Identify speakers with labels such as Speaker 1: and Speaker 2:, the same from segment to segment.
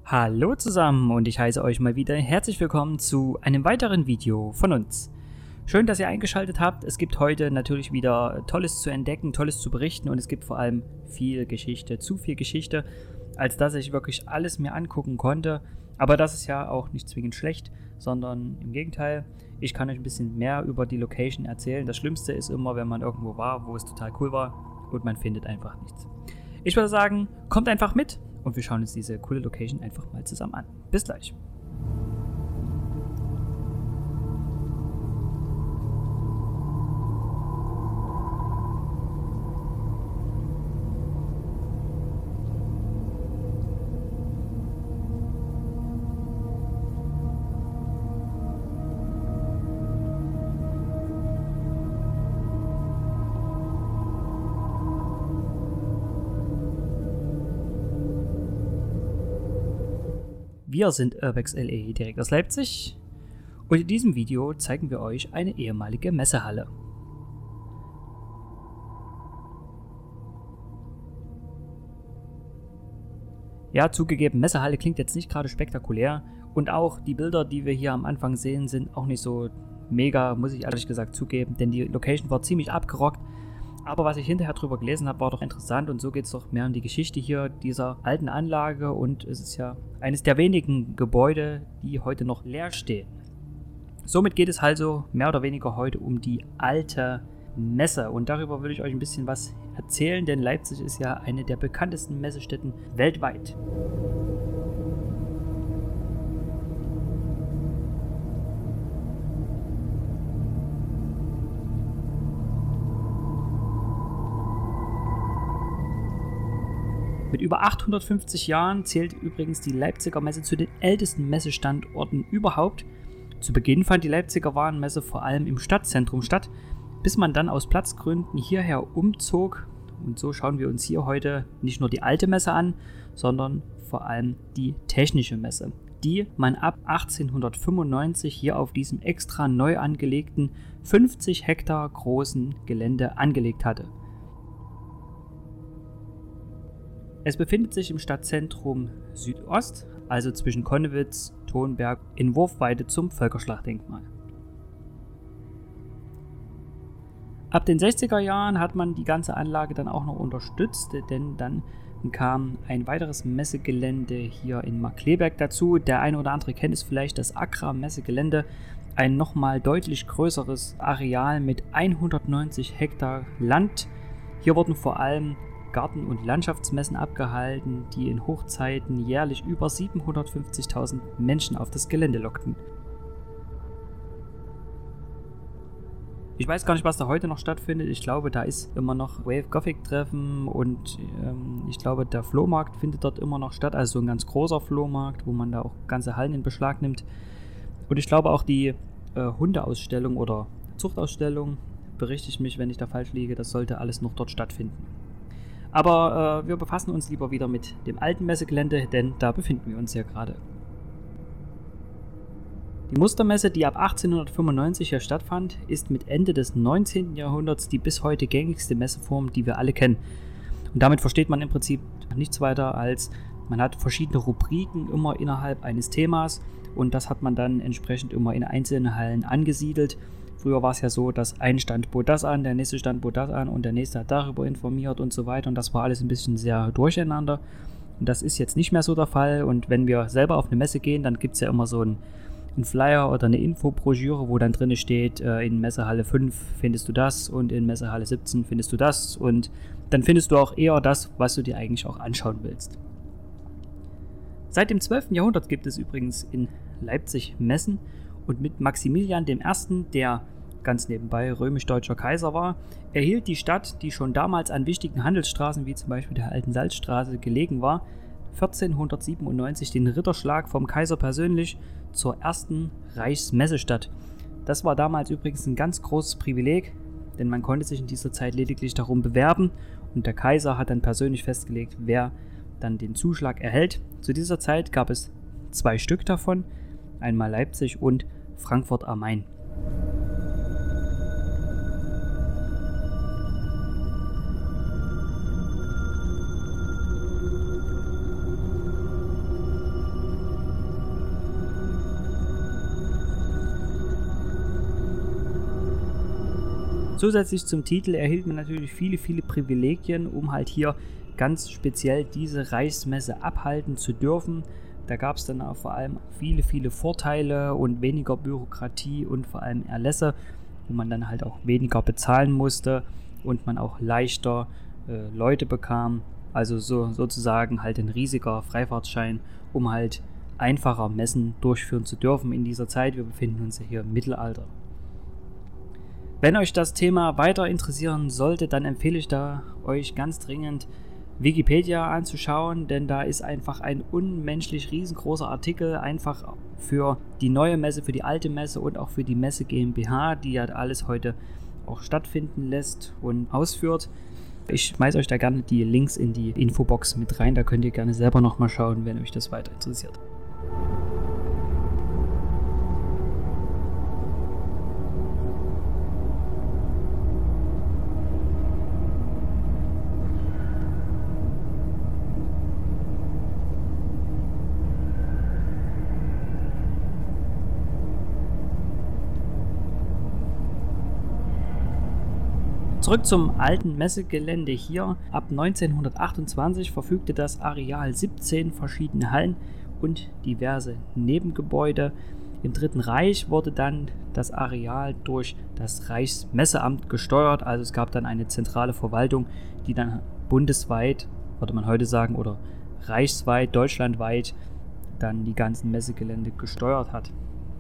Speaker 1: Hallo zusammen und ich heiße euch mal wieder herzlich willkommen zu einem weiteren Video von uns. Schön, dass ihr eingeschaltet habt. Es gibt heute natürlich wieder Tolles zu entdecken, Tolles zu berichten und es gibt vor allem viel Geschichte, zu viel Geschichte, als dass ich wirklich alles mir angucken konnte. Aber das ist ja auch nicht zwingend schlecht, sondern im Gegenteil, ich kann euch ein bisschen mehr über die Location erzählen. Das Schlimmste ist immer, wenn man irgendwo war, wo es total cool war und man findet einfach nichts. Ich würde sagen, kommt einfach mit und wir schauen uns diese coole Location einfach mal zusammen an. Bis gleich. Wir sind Urbex LE direkt aus Leipzig und in diesem Video zeigen wir euch eine ehemalige Messehalle. Ja, zugegeben, Messehalle klingt jetzt nicht gerade spektakulär und auch die Bilder, die wir hier am Anfang sehen, sind auch nicht so mega, muss ich ehrlich gesagt zugeben, denn die Location war ziemlich abgerockt. Aber was ich hinterher drüber gelesen habe, war doch interessant und so geht es doch mehr um die Geschichte hier dieser alten Anlage und es ist ja eines der wenigen Gebäude, die heute noch leer stehen. Somit geht es also mehr oder weniger heute um die alte Messe und darüber will ich euch ein bisschen was erzählen, denn Leipzig ist ja eine der bekanntesten Messestätten weltweit. Mit über 850 Jahren zählt übrigens die Leipziger Messe zu den ältesten Messestandorten überhaupt. Zu Beginn fand die Leipziger Warenmesse vor allem im Stadtzentrum statt, bis man dann aus Platzgründen hierher umzog. Und so schauen wir uns hier heute nicht nur die alte Messe an, sondern vor allem die technische Messe, die man ab 1895 hier auf diesem extra neu angelegten 50 Hektar großen Gelände angelegt hatte. Es befindet sich im Stadtzentrum Südost, also zwischen Connewitz, Thonberg, in Wurfweite zum Völkerschlachtdenkmal. Ab den 60er Jahren hat man die ganze Anlage dann auch noch unterstützt, denn dann kam ein weiteres Messegelände hier in Markkleeberg dazu. Der eine oder andere kennt es vielleicht, das Accra-Messegelände, ein nochmal deutlich größeres Areal mit 190 Hektar Land. Hier wurden vor allem Garten- und Landschaftsmessen abgehalten, die in Hochzeiten jährlich über 750.000 Menschen auf das Gelände lockten. Ich weiß gar nicht, was da heute noch stattfindet. Ich glaube, da ist immer noch Wave Gothic Treffen und ich glaube, der Flohmarkt findet dort immer noch statt. Also so ein ganz großer Flohmarkt, wo man da auch ganze Hallen in Beschlag nimmt. Und ich glaube auch die Hundeausstellung oder Zuchtausstellung, berichte ich mich, wenn ich da falsch liege, das sollte alles noch dort stattfinden. Aber wir befassen uns lieber wieder mit dem alten Messegelände, denn da befinden wir uns ja gerade. Die Mustermesse, die ab 1895 hier stattfand, ist mit Ende des 19. Jahrhunderts die bis heute gängigste Messeform, die wir alle kennen. Und damit versteht man im Prinzip nichts weiter als, man hat verschiedene Rubriken immer innerhalb eines Themas und das hat man dann entsprechend immer in einzelnen Hallen angesiedelt. Früher war es ja so, dass ein Stand bot das an, der nächste Stand bot das an und der nächste hat darüber informiert und so weiter und das war alles ein bisschen sehr durcheinander und das ist jetzt nicht mehr so der Fall und wenn wir selber auf eine Messe gehen, dann gibt es ja immer so einen Flyer oder eine Infobroschüre, wo dann drin steht, in Messehalle 5 findest du das und in Messehalle 17 findest du das und dann findest du auch eher das, was du dir eigentlich auch anschauen willst. Seit dem 12. Jahrhundert gibt es übrigens in Leipzig Messen. Und mit Maximilian I., der ganz nebenbei römisch-deutscher Kaiser war, erhielt die Stadt, die schon damals an wichtigen Handelsstraßen wie zum Beispiel der Alten Salzstraße gelegen war, 1497 den Ritterschlag vom Kaiser persönlich zur ersten Reichsmessestadt. Das war damals übrigens ein ganz großes Privileg, denn man konnte sich in dieser Zeit lediglich darum bewerben und der Kaiser hat dann persönlich festgelegt, wer dann den Zuschlag erhält. Zu dieser Zeit gab es 2 Stück davon, einmal Leipzig und Frankfurt am Main. Zusätzlich zum Titel erhielt man natürlich viele Privilegien, um halt hier ganz speziell diese Reichsmesse abhalten zu dürfen. Da gab es dann auch vor allem viele Vorteile und weniger Bürokratie und vor allem Erlässe, wo man dann halt auch weniger bezahlen musste und man auch leichter Leute bekam. Also sozusagen halt ein riesiger Freifahrtschein, um halt einfacher Messen durchführen zu dürfen in dieser Zeit. Wir befinden uns ja hier im Mittelalter. Wenn euch das Thema weiter interessieren sollte, dann empfehle ich da euch ganz dringend Wikipedia anzuschauen, denn da ist einfach ein unmenschlich riesengroßer Artikel einfach für die neue Messe, für die alte Messe und auch für die Messe GmbH, die ja alles heute auch stattfinden lässt und ausführt. Ich schmeiße euch da gerne die Links in die Infobox mit rein, da könnt ihr gerne selber nochmal schauen, wenn euch das weiter interessiert. Zurück zum alten Messegelände hier. Ab 1928 verfügte das Areal 17 verschiedene Hallen und diverse Nebengebäude. Im Dritten Reich wurde dann das Areal durch das Reichsmesseamt gesteuert. Also es gab dann eine zentrale Verwaltung, die dann bundesweit, würde man heute sagen, oder reichsweit, deutschlandweit dann die ganzen Messegelände gesteuert hat.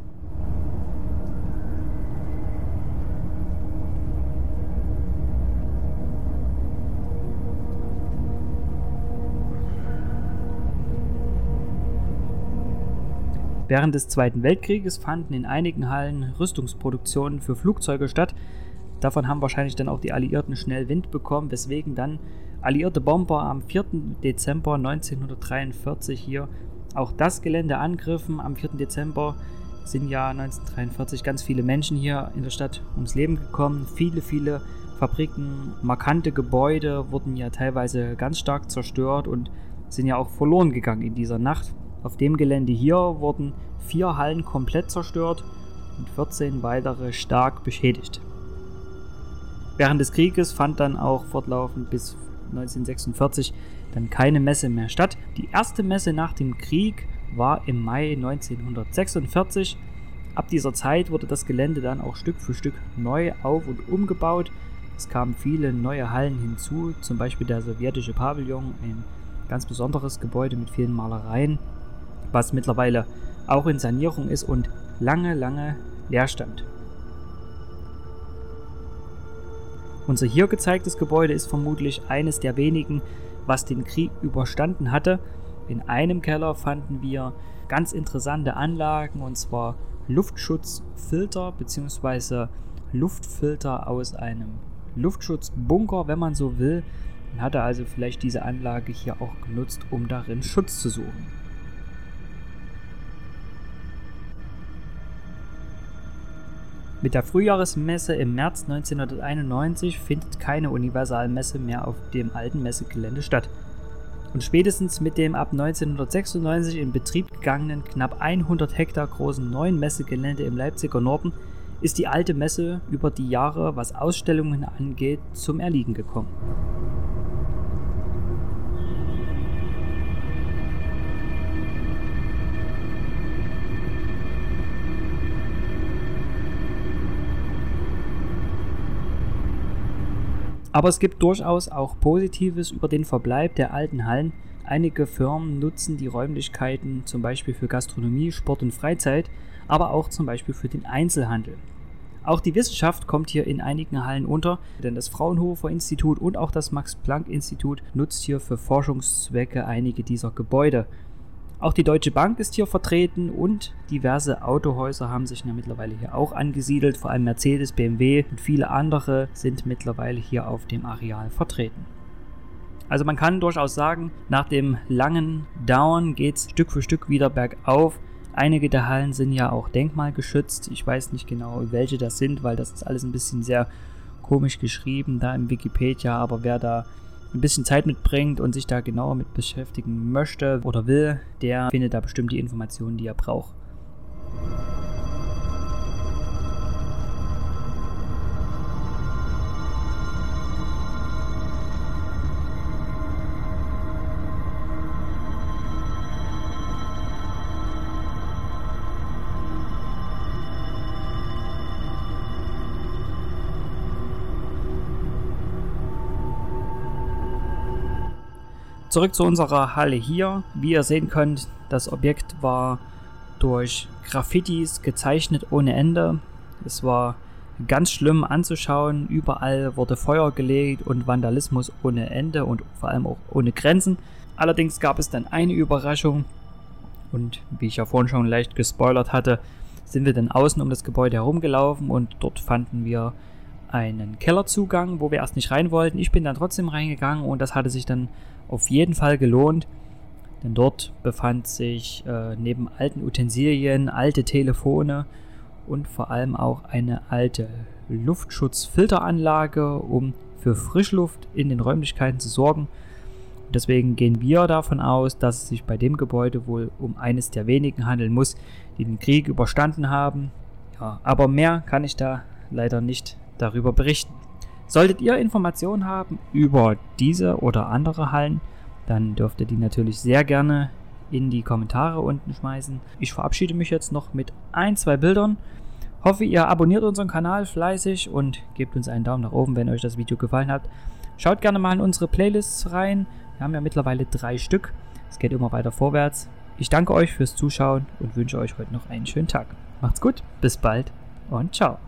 Speaker 1: Während des Zweiten Weltkrieges fanden in einigen Hallen Rüstungsproduktionen für Flugzeuge statt. Davon haben wahrscheinlich dann auch die Alliierten schnell Wind bekommen, weswegen dann alliierte Bomber am 4. Dezember 1943 hier auch das Gelände angriffen. Am 4. Dezember sind ja 1943 ganz viele Menschen hier in der Stadt ums Leben gekommen. Viele Fabriken, markante Gebäude wurden ja teilweise ganz stark zerstört und sind ja auch verloren gegangen in dieser Nacht. Auf dem Gelände hier wurden 4 Hallen komplett zerstört und 14 weitere stark beschädigt. Während des Krieges fand dann auch fortlaufend bis 1946 dann keine Messe mehr statt. Die erste Messe nach dem Krieg war im Mai 1946. Ab dieser Zeit wurde das Gelände dann auch Stück für Stück neu auf- und umgebaut. Es kamen viele neue Hallen hinzu, zum Beispiel der sowjetische Pavillon, ein ganz besonderes Gebäude mit vielen Malereien, was mittlerweile auch in Sanierung ist und lange leer stand. Unser hier gezeigtes Gebäude ist vermutlich eines der wenigen, was den Krieg überstanden hatte. In einem Keller fanden wir ganz interessante Anlagen, und zwar Luftschutzfilter bzw. Luftfilter aus einem Luftschutzbunker, wenn man so will. Man hatte also vielleicht diese Anlage hier auch genutzt, um darin Schutz zu suchen. Mit der Frühjahresmesse im März 1991 findet keine Universalmesse mehr auf dem alten Messegelände statt. Und spätestens mit dem ab 1996 in Betrieb gegangenen, knapp 100 Hektar großen neuen Messegelände im Leipziger Norden ist die alte Messe über die Jahre, was Ausstellungen angeht, zum Erliegen gekommen. Aber es gibt durchaus auch Positives über den Verbleib der alten Hallen. Einige Firmen nutzen die Räumlichkeiten zum Beispiel für Gastronomie, Sport und Freizeit, aber auch zum Beispiel für den Einzelhandel. Auch die Wissenschaft kommt hier in einigen Hallen unter, denn das Fraunhofer Institut und auch das Max-Planck-Institut nutzt hier für Forschungszwecke einige dieser Gebäude. Auch die Deutsche Bank ist hier vertreten und diverse Autohäuser haben sich ja mittlerweile hier auch angesiedelt. Vor allem Mercedes, BMW und viele andere sind mittlerweile hier auf dem Areal vertreten. Also man kann durchaus sagen, nach dem langen Down geht es Stück für Stück wieder bergauf. Einige der Hallen sind ja auch denkmalgeschützt. Ich weiß nicht genau, welche das sind, weil das ist alles ein bisschen sehr komisch geschrieben da im Wikipedia. Aber wer da ein bisschen Zeit mitbringt und sich da genauer mit beschäftigen möchte oder will, der findet da bestimmt die Informationen, die er braucht. Zurück zu unserer Halle hier. Wie ihr sehen könnt, das Objekt war durch Graffitis gezeichnet ohne Ende. Es war ganz schlimm anzuschauen. Überall wurde Feuer gelegt und Vandalismus ohne Ende und vor allem auch ohne Grenzen. Allerdings gab es dann eine Überraschung und wie ich ja vorhin schon leicht gespoilert hatte, sind wir dann außen um das Gebäude herumgelaufen und dort fanden wir einen Kellerzugang, wo wir erst nicht rein wollten. Ich bin dann trotzdem reingegangen und das hatte sich dann auf jeden Fall gelohnt, denn dort befand sich neben alten Utensilien, alte Telefone und vor allem auch eine alte Luftschutzfilteranlage, um für Frischluft in den Räumlichkeiten zu sorgen. Und deswegen gehen wir davon aus, dass es sich bei dem Gebäude wohl um eines der wenigen handeln muss, die den Krieg überstanden haben. Ja, aber mehr kann ich da leider nicht darüber berichten. Solltet ihr Informationen haben über diese oder andere Hallen, dann dürft ihr die natürlich sehr gerne in die Kommentare unten schmeißen. Ich verabschiede mich jetzt noch mit 1-2 Bildern. Hoffe, ihr abonniert unseren Kanal fleißig und gebt uns einen Daumen nach oben, wenn euch das Video gefallen hat. Schaut gerne mal in unsere Playlists rein. Wir haben ja mittlerweile 3 Stück. Es geht immer weiter vorwärts. Ich danke euch fürs Zuschauen und wünsche euch heute noch einen schönen Tag. Macht's gut, bis bald und ciao.